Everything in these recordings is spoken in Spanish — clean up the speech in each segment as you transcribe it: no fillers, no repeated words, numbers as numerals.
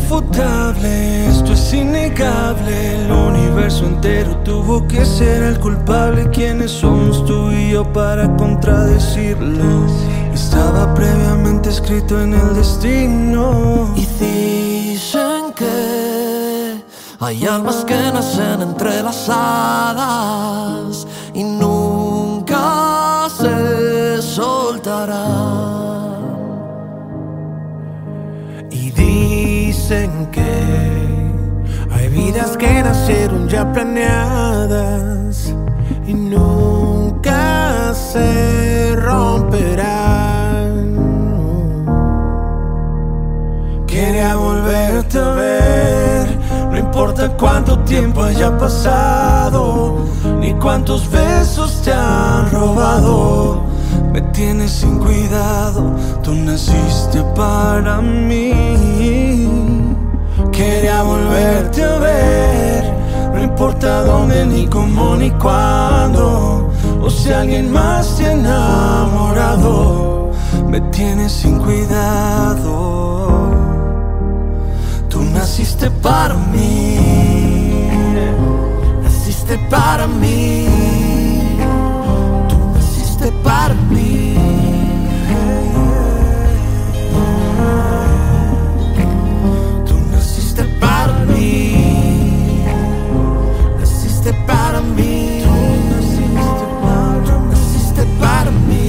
irrefutable, esto es innegable. El universo entero tuvo que ser el culpable. ¿Quiénes somos tú y yo para contradecirlo? Estaba previamente escrito en el destino. Y dicen que hay almas que nacen entrelazadas y nunca se soltarán. Y dicen que hay vidas que nacieron ya planeadas y nunca se romperán. Quería volverte a ver, no importa cuánto tiempo haya pasado, ni cuántos besos te han robado. Me tienes sin cuidado, tú naciste para mí. Quería volverte a ver, no importa dónde, ni cómo, ni cuándo, o si alguien más te ha enamorado. Me tienes sin cuidado, tú naciste para mí, naciste para mí, tú naciste para mí. Tú naciste para mí, naciste para mí, tú naciste para mí.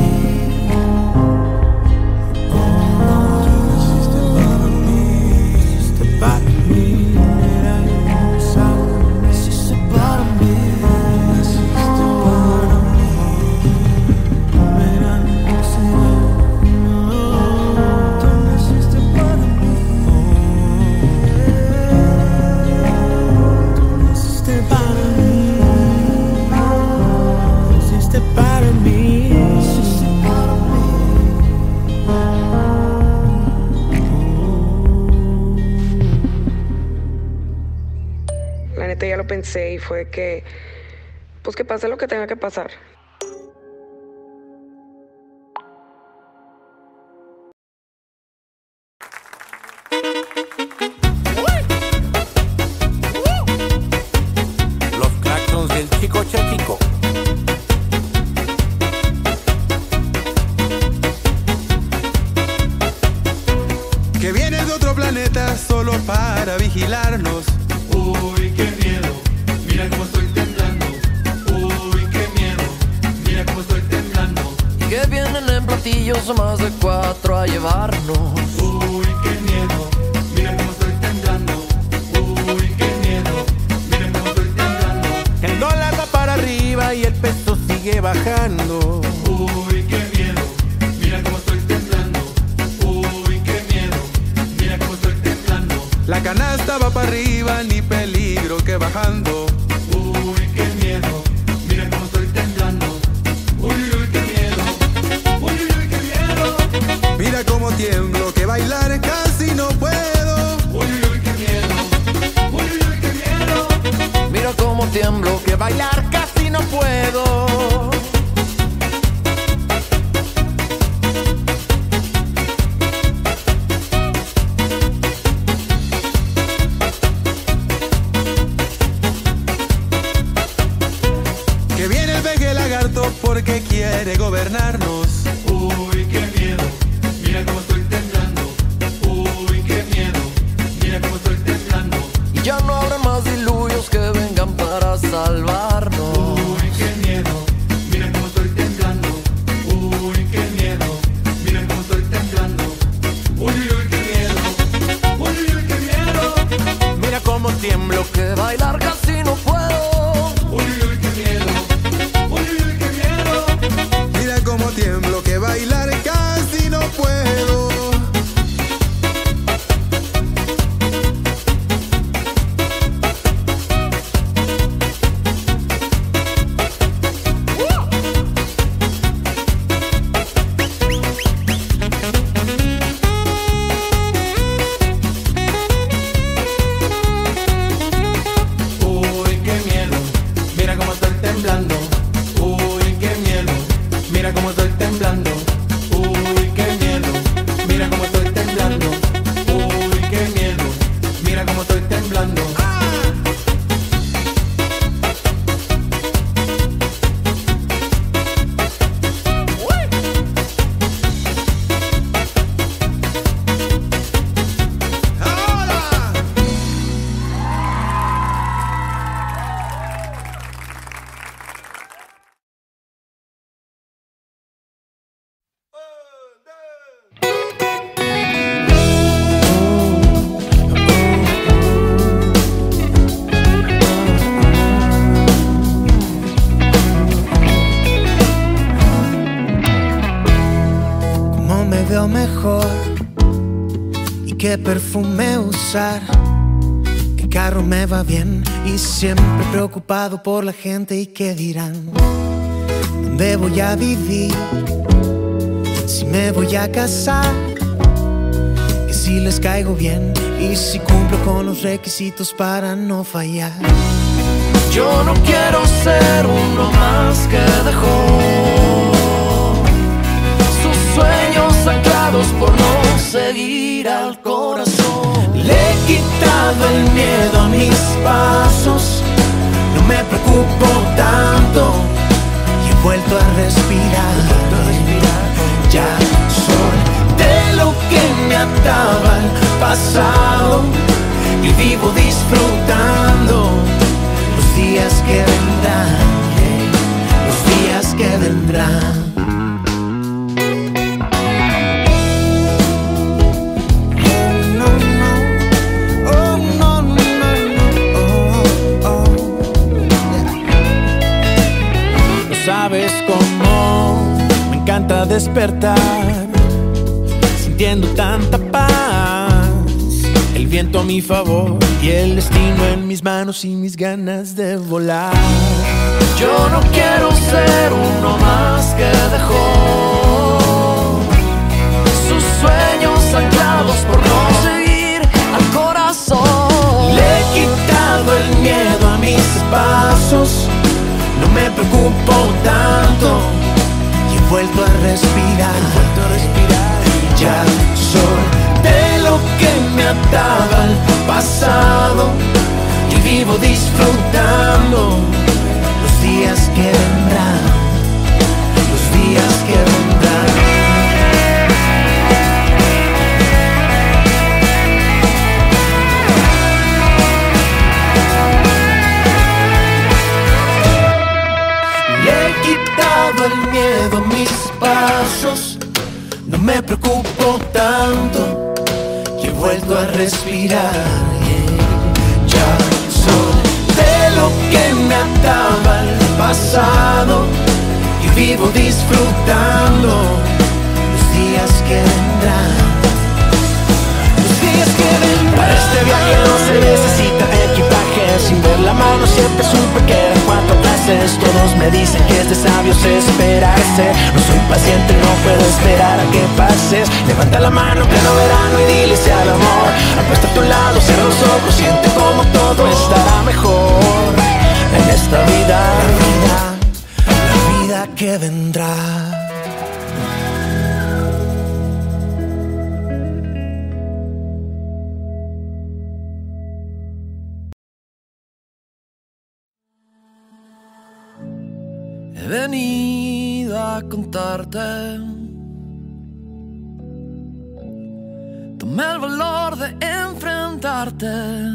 Ya lo pensé y fue que, pues que pase lo que tenga que pasar. Los claxons del Chico Chachico. Que viene de otro planeta solo para vigilarnos. Uy, qué miedo, mira cómo estoy temblando. Uy, qué miedo, mira cómo estoy temblando. Y que vienen en platillos más de 4 a llevarnos. Uy, qué miedo, mira cómo estoy temblando. Uy, qué miedo, mira cómo estoy temblando. El dólar va para arriba y el peso sigue bajando. Uy, qué miedo, mira cómo estoy temblando. Uy, qué miedo, mira cómo estoy temblando. La canasta va para arriba, ni peligro que bajando. Uy, qué miedo, mira cómo estoy temblando. Uy, uy, qué miedo. Uy, uy, qué miedo. Mira cómo tiemblo, que bailar casi no puedo. Uy, uy, qué miedo. Uy, uy, qué miedo. Mira cómo tiemblo, Que bailar casi no puedo. Que viene el peje lagarto porque quiere gobernarnos. Uy, qué miedo, mira cómo estoy temblando. Uy, qué miedo, mira cómo estoy temblando. y ya no habrá más diluvios que vengan para salvarnos. Uy, qué miedo, mira cómo estoy temblando. Uy, qué miedo, mira cómo estoy temblando. Uy, uy, qué miedo. Uy, uy, qué miedo. Mira cómo tiemblo, Que bailar casi no puedo. Uy, uy, qué miedo. Uy, uy, qué miedo. mira cómo tiemblo, que bailar casi no puedo. qué perfume usar, qué carro me va bien, y siempre preocupado por la gente y qué dirán. ¿Dónde voy a vivir? Si me voy a casar, que si les caigo bien y si cumplo con los requisitos para no fallar. Yo no quiero ser uno más que dejó sus sueños anclados por no seguir al corazón. Le he quitado el miedo a mis pasos, no me preocupo tanto y he vuelto a respirar. Ya solté lo que me ataba al pasado y vivo disfrutando los días que vendrán, los días que vendrán. ¿Sabes cómo me encanta despertar sintiendo tanta paz? El viento a mi favor y el destino en mis manos y mis ganas de volar. Yo no quiero ser uno más que dejó sus sueños anclados por no seguir al corazón. Le he quitado el miedo a mis pasos, no me preocupo tanto y he vuelto a respirar. Ya solté lo que me ataba al pasado y vivo disfrutando los días que vendrán, los días que vendrán. El miedo a mis pasos, no me preocupo tanto y he vuelto a respirar. Ya solté lo que me ataba al pasado y vivo disfrutando los días que vendrán, los días que vendrán. Para este viaje no se necesita equipaje, sin ver la mano siempre supe que eran 4 clases. Todos me dicen que es de sabios esperarse, no soy paciente, no puedo esperar a que pases. Levanta la mano, pleno verano y dile sí al amor. Apuesta a tu lado, cierra los ojos, siente como todo estará mejor en esta vida, la vida que vendrá. He venido a contarte. Tomé el valor de enfrentarte.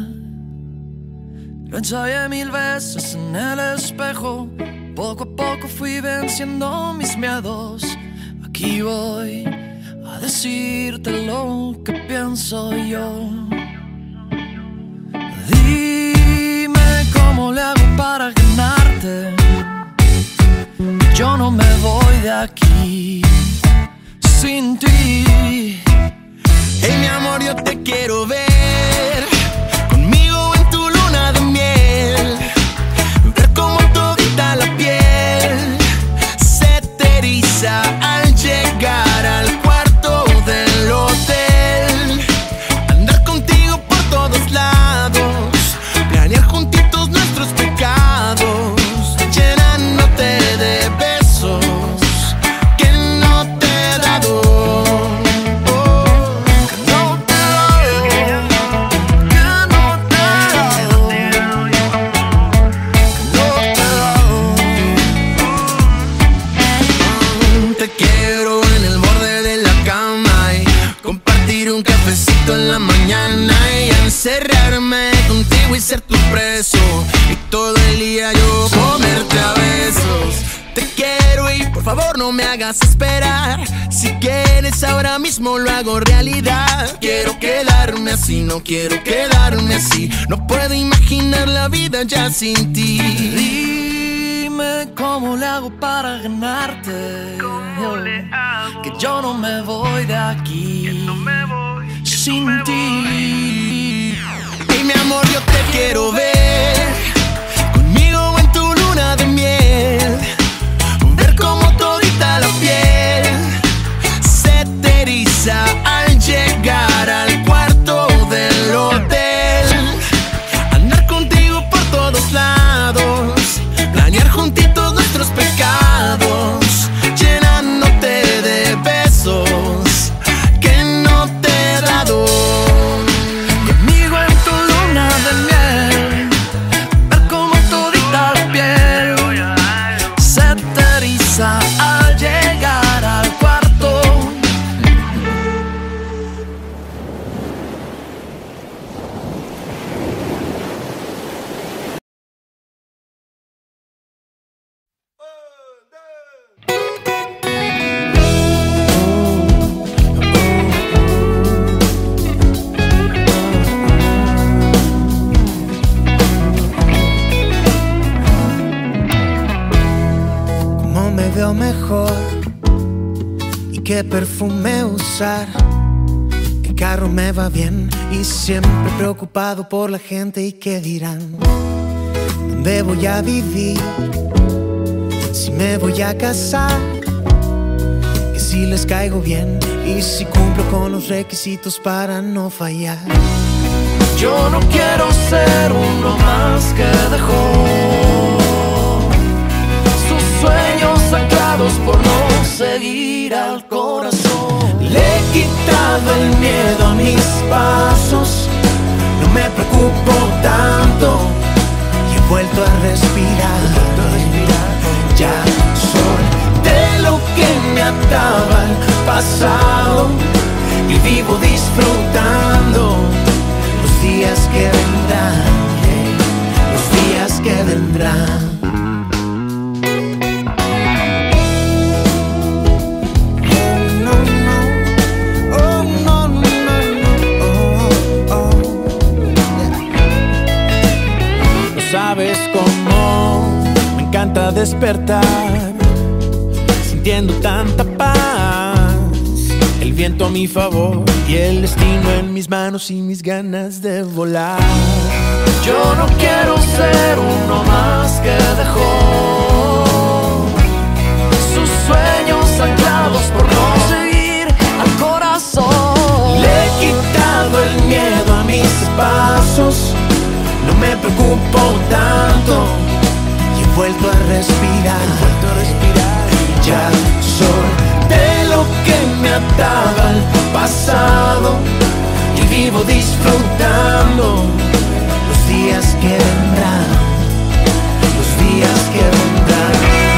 Lo ensayé 1000 veces en el espejo. Poco a poco fui venciendo mis miedos. Aquí voy a decirte lo que pienso yo. Dime cómo le hago para ganarte. Yo no me voy de aquí sin ti. Hey, mi amor, yo te quiero ver conmigo en tu luna de miel. Ver cómo todita la piel se te eriza al llegar al cuarto del hotel. Andar contigo por todos lados, planear juntitos nuestros pecados, llenándote de besos que no te he dado. En la mañana y encerrarme contigo y ser tu preso, y todo el día yo comerte a besos. Te quiero y por favor no me hagas esperar. Si quieres ahora mismo lo hago realidad. Quiero quedarme así, no quiero quedarme así. No puedo imaginar la vida ya sin ti. Dime cómo le hago para ganarte. Que yo no me voy de aquí sin ti. Y mi amor, yo te quiero ver conmigo en tu luna de miel, ver cómo todita la piel se te eriza al llegar al cuarto del hotel, andar contigo por todos lados, planear juntitos nuestros pecados, llenándote de besos que no te he dado. Conmigo en tu luna de miel, ver cómo todita la piel se te eriza al llegar al cuarto. Cómo me veo mejor y qué perfume usar, qué carro me va bien y siempre preocupado por la gente y qué dirán. ¿Dónde voy a vivir? Si me voy a casar, que si les caigo bien y si cumplo con los requisitos para no fallar. Yo no quiero ser uno más que dejó sus sueños anclados por no seguir al corazón. Le he quitado el miedo a mis pasos, no me preocupo tanto y he vuelto a respirar. Ya solté lo que me ataba al pasado y vivo disfrutando los días que vendrán, los días que vendrán. ¿Sabes cómo me encanta despertar sintiendo tanta paz? El viento a mi favor y el destino en mis manos y mis ganas de volar. Yo no quiero ser uno más que dejó sus sueños anclados por no seguir al corazón. Le he quitado el miedo a mis pasos, no me preocupo tanto y he vuelto a respirar. Ya solté lo que me ataba al pasado y vivo disfrutando los días que vendrán, los días que vendrán.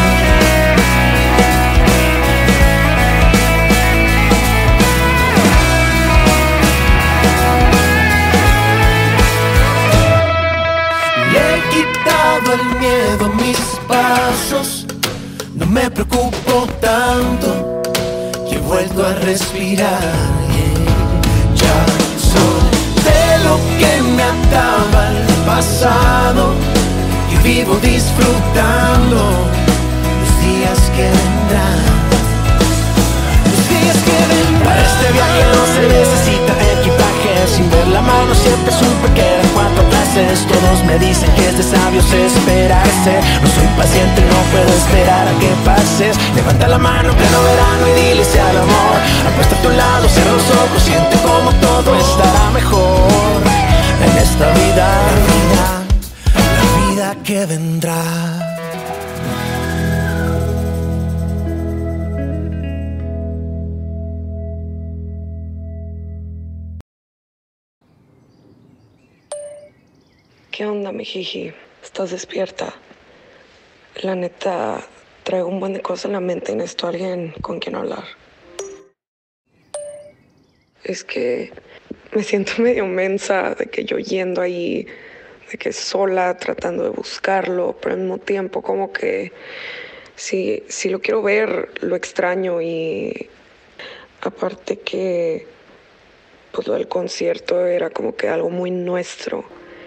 El miedo a mis pasos, no me preocupo tanto y he vuelto a respirar. Ya solté lo que me ataba al pasado y vivo disfrutando los días que vendrán, los días que vendrán. Para este viaje no se necesita equipaje, sin ver la mano siempre supe que eran 4 clases. Todos me dicen que es de sabios esperarse, no soy paciente, no puedo esperar a que pases. Levanta la mano en pleno verano y dile sí al amor. Apuesta a tu lado, cierra los ojos, siente como todo estará mejor en esta vida, la vida que vendrá. ¿Qué onda, mi jiji? ¿Estás despierta? La neta, traigo un buen de cosas en la mente y necesito a alguien con quien hablar. Es que me siento medio mensa de que yo yendo ahí, de que sola, tratando de buscarlo, pero al mismo tiempo como que si lo quiero ver, lo extraño. Y aparte que pues lo del concierto era como que algo muy nuestro.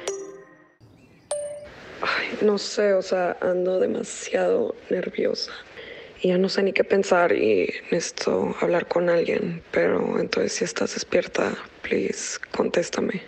Ay, no sé, o sea, ando demasiado nerviosa y ya no sé ni qué pensar y necesito hablar con alguien. Pero entonces, si estás despierta, please, contéstame.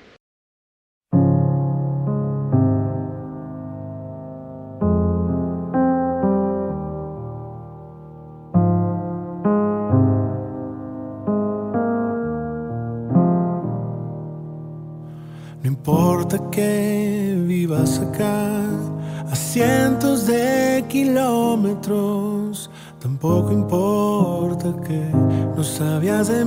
No importa que vivas acá a cientos de kilómetros, tampoco importa que no sabías de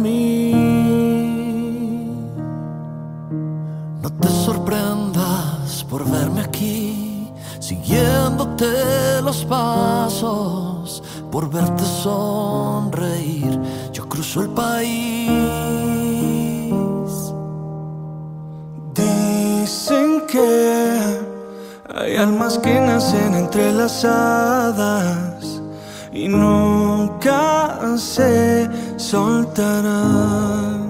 mí. No te sorprendas por verme aquí, siguiéndote los pasos, por verte sonreír. Yo cruzo el país. Dicen que hay almas que nacen entrelazadas y nunca se soltarán.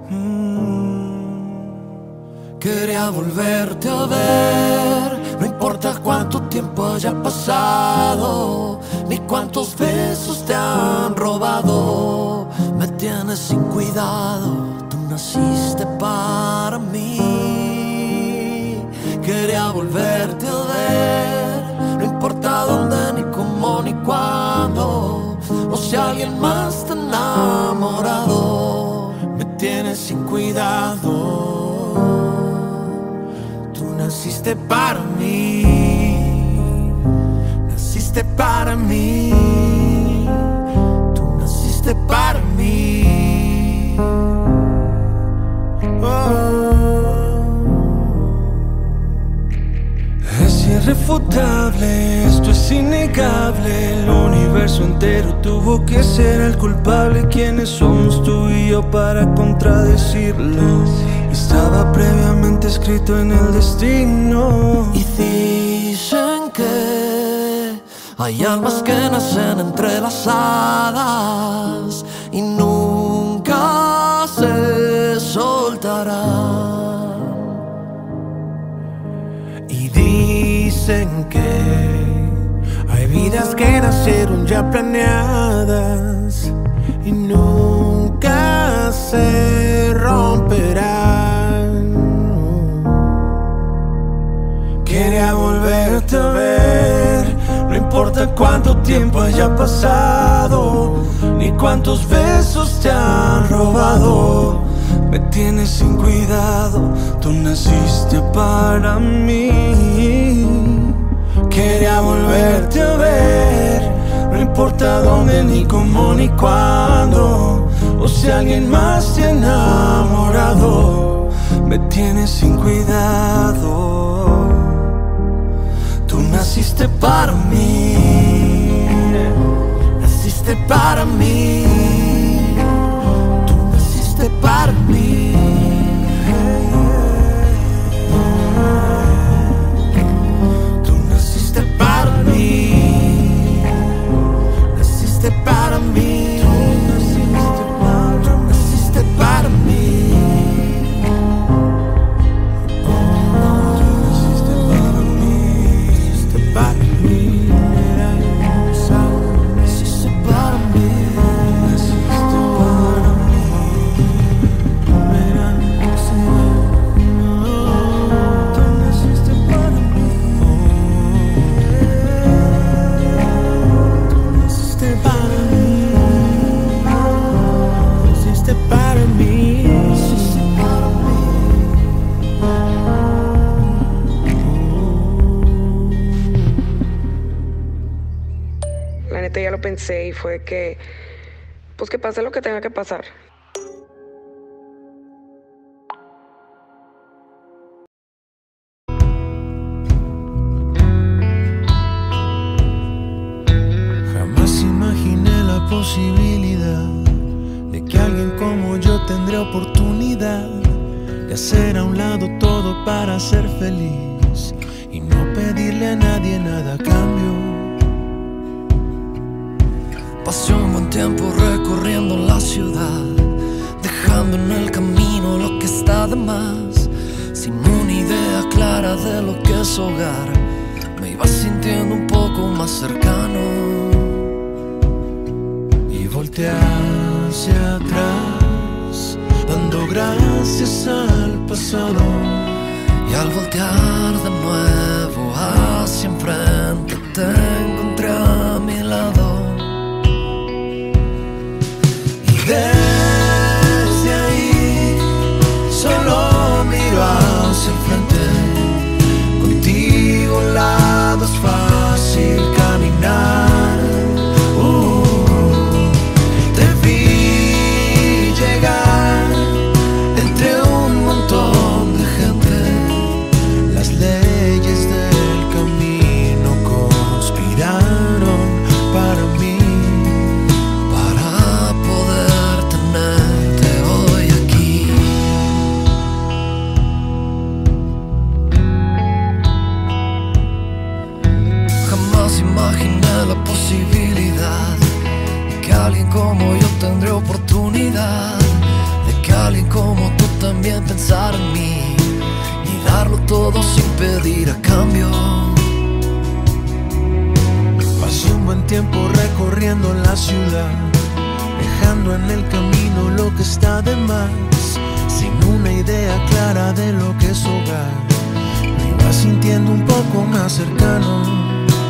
Quería volverte a ver, no importa cuánto tiempo haya pasado, ni cuántos besos te han robado. Me tienes sin cuidado, tú naciste para mí. Quería volverte a ver, no importa dónde, ni cómo, ni cuándo, o si alguien más te ha enamorado. Me tienes sin cuidado. Tú naciste para mí, naciste para mí, tú naciste para mí. Es irrefutable, esto es innegable. El universo entero tuvo que ser el culpable. ¿Quiénes somos tú y yo para contradecirlo? Estaba previamente escrito en el destino. Y dicen que hay almas que nacen entrelazadas y nunca se soltarán. Y dicen que hay vidas que nacieron ya planeadas y nunca se romperán. Quería volverte a ver, no importa cuánto tiempo haya pasado, ni cuántos besos te han robado. Me tienes sin cuidado, tú naciste para mí. Quería volverte a ver, no importa dónde, ni cómo, ni cuándo, o si alguien más te ha enamorado. Me tienes sin cuidado, tú naciste para mí. Naciste para mí, tú naciste para mí. Tú naciste para mí, naciste para mí, tú naciste para mí. Ya lo pensé y fue que, pues que pase lo que tenga que pasar. Jamás imaginé la posibilidad de que alguien como yo tendría oportunidad de hacer a un lado todo para ser feliz y no pedirle a nadie nada a cambio. Pasé un buen tiempo recorriendo la ciudad, dejando en el camino lo que está de más. Sin una idea clara de lo que es hogar, me iba sintiendo un poco más cercano. Y volteé hacia atrás, dando gracias al pasado. Y al voltear de nuevo hacia enfrente te encontré a mi lado. Y desde ahí solo miro hacia el frente. Contigo al lado es fácil caminar. Te vi llegar entre un montón de gente. Las leyes del camino conspiraron para mí, para poder tenerte hoy aquí. Jamás imaginé la posibilidad de que alguien como yo tendría oportunidad, de que alguien como tú también pensara en mí y darlo todo sin pedir a cambio. Pasé un buen tiempo recorriendo la ciudad, dejando en el camino lo que está de más, sin una idea clara de lo que es hogar. Me iba sintiendo un poco más cercano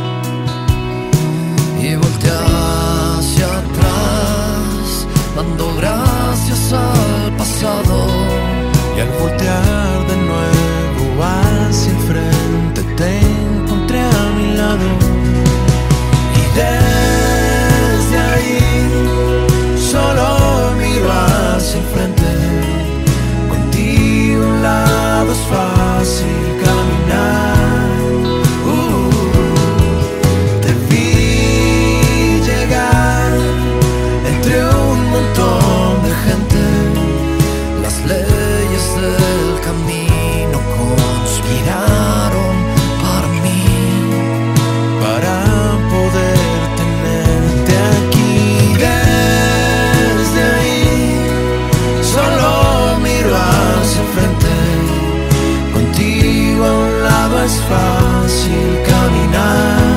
Y volteé hacia atrás, dando gracias al pasado. y al voltear de nuevo hacia el frente te encontré a mi lado. Y desde ahí solo miro hacia el frente. Contigo a un lado es fácil caminar. Te vi llegar entre un montón de gente. Las leyes del camino conspiraron para mí, Para poder tenerte aquí. desde ahí solo miro hacia el frente. Contigo a un lado es fácil caminar.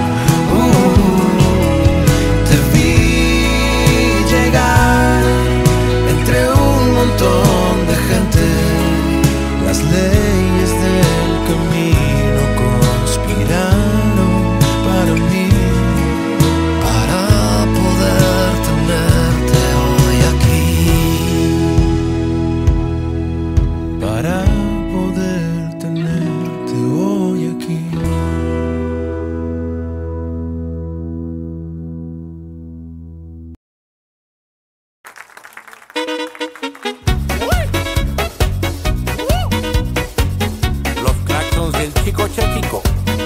Te vi llegar entre un montón de gente. Las leyes del camino conspiraron para mí, Para poder tenerte hoy aquí. para poder tenerte hoy aquí. Los claxons del Chico Chechico.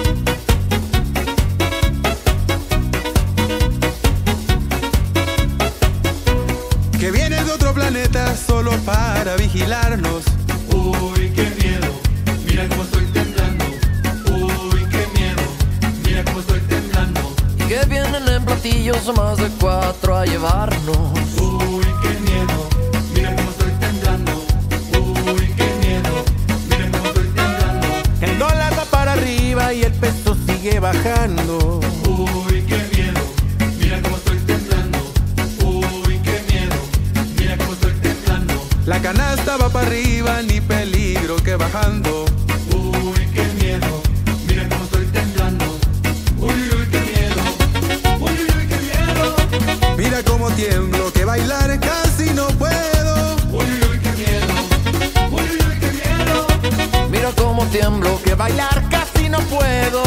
Que viene de otro planeta solo para vigilarnos. Uy, qué miedo, mira cómo estoy temblando. Uy, qué miedo, mira cómo estoy temblando. Y que vienen en platillos más de 4 a llevarnos. Uy, qué miedo, mira cómo estoy temblando. Uy, qué miedo, mira cómo estoy temblando. El dólar va para arriba y el peso sigue bajando. Uy, qué miedo, mira cómo estoy temblando. Uy, qué miedo, mira cómo estoy temblando. La canasta va para arriba, ni peligro que bajando. Uy, qué miedo, mira cómo estoy temblando. Uy, uy, qué miedo. Uy, uy, qué miedo. Mira cómo tiemblo, que bailar casi no puedo. Uy, uy, qué miedo. Uy, uy, qué miedo. Mira cómo tiemblo, que Bailar casi no puedo.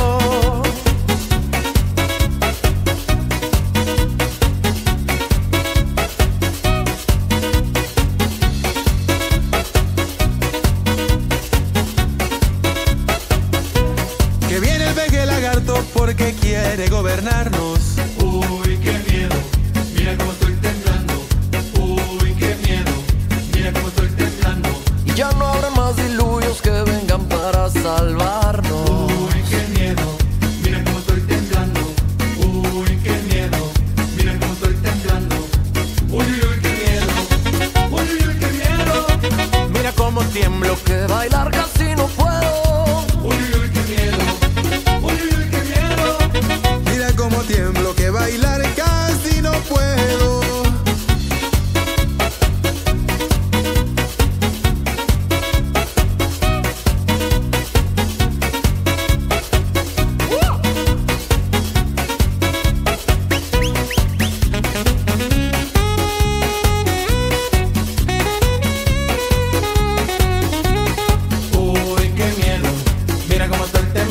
Que viene el peje lagarto porque quiere gobernarnos. Uy, qué miedo, mira cómo estoy temblando. Uy, qué miedo, mira cómo estoy temblando. y ya no habrá más diluvios que vengan para salvarnos. Uy, qué miedo, mira cómo estoy temblando. Uy, qué miedo, mira cómo estoy temblando. Uy, uy, qué miedo. Uy, uy, qué miedo. Mira cómo tiemblo. Que bailar casi no puedo. Uy, uy, qué miedo. Uy, uy, qué miedo. Mira cómo tiemblo, que bailar casi no puedo.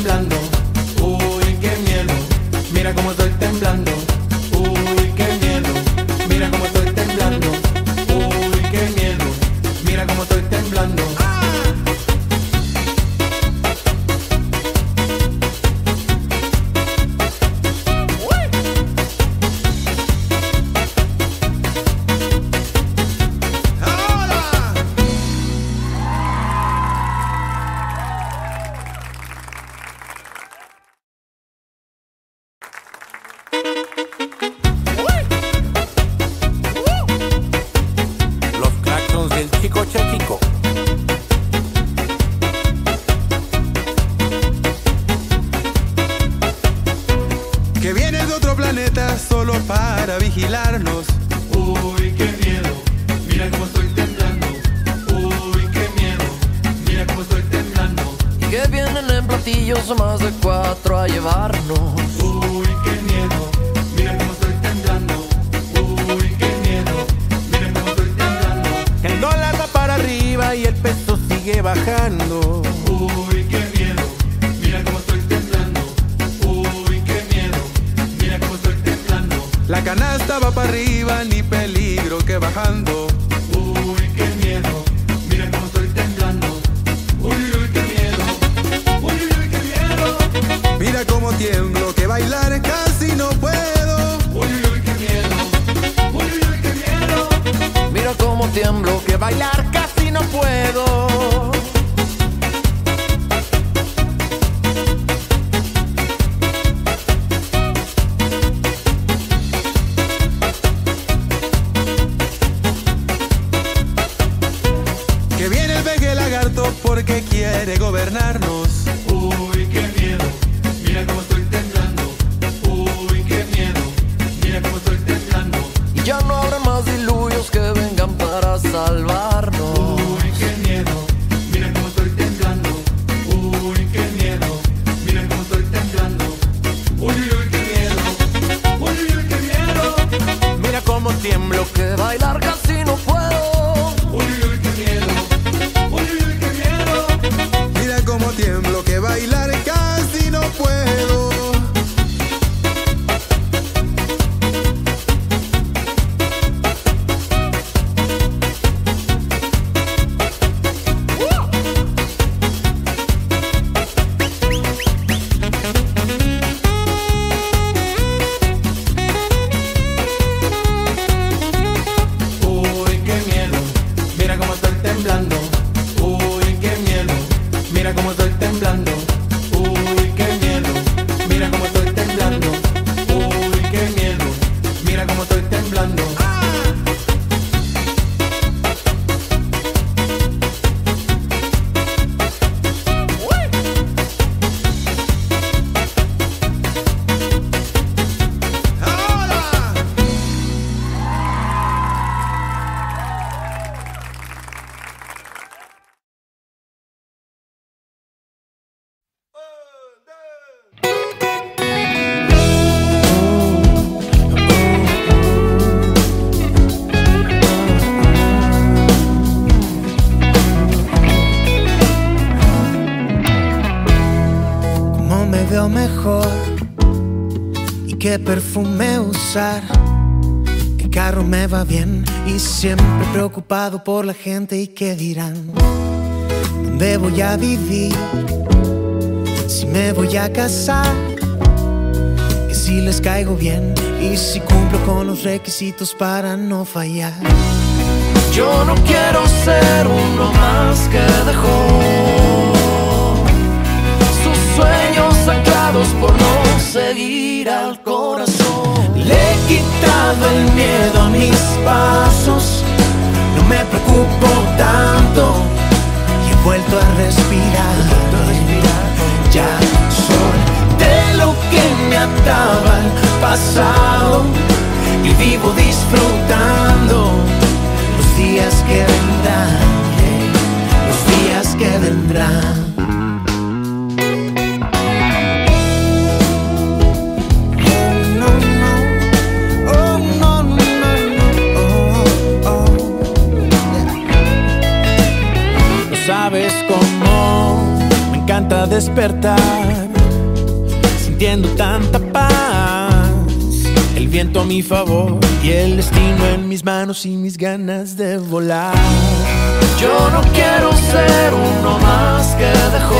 temblando. Uy, qué miedo, mira cómo estoy temblando. Uy, qué miedo, mira cómo estoy temblando. Uy, qué miedo, mira cómo estoy temblando. Los claxons del Chico Chechico. Que viene de otro planeta solo para vigilarnos. Uy, qué miedo, mira cómo estoy temblando. Uy, qué miedo, mira cómo estoy temblando. Y que vienen en platillos más de 4 a llevarnos. Uy, qué miedo, mira cómo estoy temblando. Uy, qué miedo, mira cómo estoy temblando. El dólar va para arriba y el peso sigue bajando. Uy, qué miedo, mira cómo estoy temblando. Uy, qué miedo, mira cómo estoy temblando. La canasta va para arriba, ni peligro que bajando. Uy, qué miedo, mira cómo estoy temblando. Uy, uy, qué miedo. Uy, uy, qué miedo. Mira cómo tiemblo, que bailar casi no puedo. Uy, uy, qué miedo. Uy, uy, qué miedo. Mira cómo tiemblo, Que bailar casi no puedo. Que viene el peje lagarto porque quiere gobernarnos. Uy, qué miedo, mira cómo estoy temblando. Uy, qué miedo, mira cómo estoy temblando. y ya no habrá más diluvios que vengan para salvarnos. Uy, qué miedo, mira cómo estoy temblando. Uy, qué miedo, mira cómo estoy temblando. Uy, uy, qué miedo. Uy, uy, qué miedo. Mira cómo tiemblo. Que bailar casi no puedo. Uy, uy, qué miedo. Uy, uy, qué miedo. Mira cómo tiemblo, que bailar casi no puedo. Uy, qué miedo, mira cómo estoy temblando. Uy, qué miedo, mira cómo estoy temblando. Uy, qué miedo, mira cómo estoy temblando. Uy, qué miedo, mira cómo estoy temblando. ¡Ahora! Cómo me veo mejor y qué perfume usar, qué carro me va bien y siempre preocupado por la gente y qué dirán. ¿Dónde voy a vivir? Si me voy a casar, que si les caigo bien y si cumplo con los requisitos para no fallar. Yo no quiero ser uno más que dejó sus sueños anclados por no seguir al corazón. Le he quitado el miedo a mis pasos, no me preocupo tanto y he vuelto a respirar. Ya solté lo que me ataba al pasado y vivo disfrutando los días que vendrán, los días que vendrán. ¿Sabes cómo me encanta despertar sintiendo tanta paz, el viento a mi favor y el destino en mis manos y mis ganas de volar. Yo no quiero ser uno más que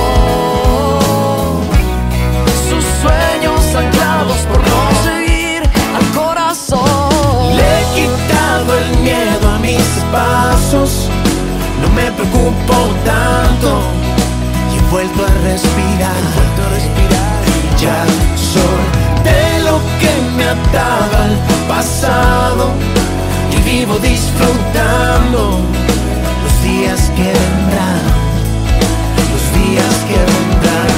dejó sus sueños anclados por no seguir al corazón. Le he quitado el miedo a mis pasos, no me preocupo tanto y he vuelto a respirar, Ya solté lo que me ataba al pasado y vivo disfrutando los días que vendrán, los días que vendrán.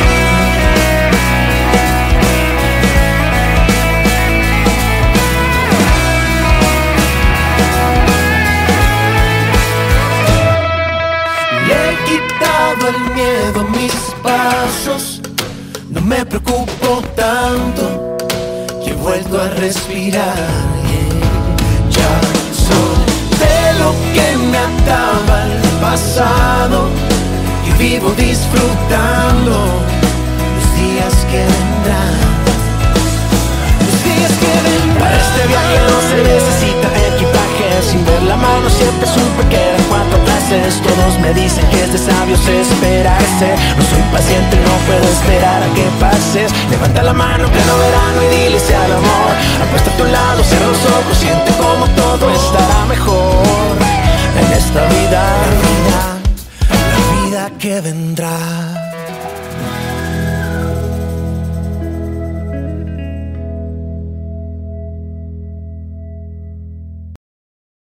Le he quitado el miedo a mis pasos, no me preocupo tanto y he vuelto a respirar. Ya solté lo que me ataba al pasado y vivo disfrutando los días que vendrán, los días que vendrán. Para este viaje no se necesita equipaje, sin ver la mano siempre supe que eran 4 clases. Todos me dicen que es de sabios esperarse, no soy paciente, no puedo esperar a que pases. Levanta la mano en pleno verano y dile sí al amor. Apuesta a tu lado, cierra los ojos, siente como todo estará mejor en esta vida, la vida que vendrá.